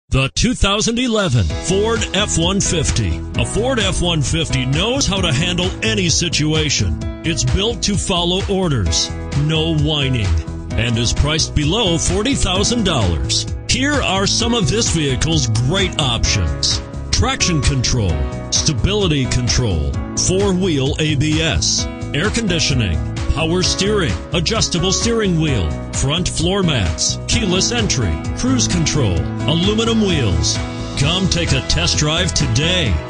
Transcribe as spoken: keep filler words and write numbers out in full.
The two thousand eleven Ford F one fifty. A Ford F one fifty knows how to handle any situation. It's built to follow orders, no whining, and is priced below forty thousand dollars. Here are some of this vehicle's great options: traction control, stability control, four-wheel A B S, air conditioning, power steering, adjustable steering wheel, front floor mats, keyless entry, cruise control, aluminum wheels. Come take a test drive today.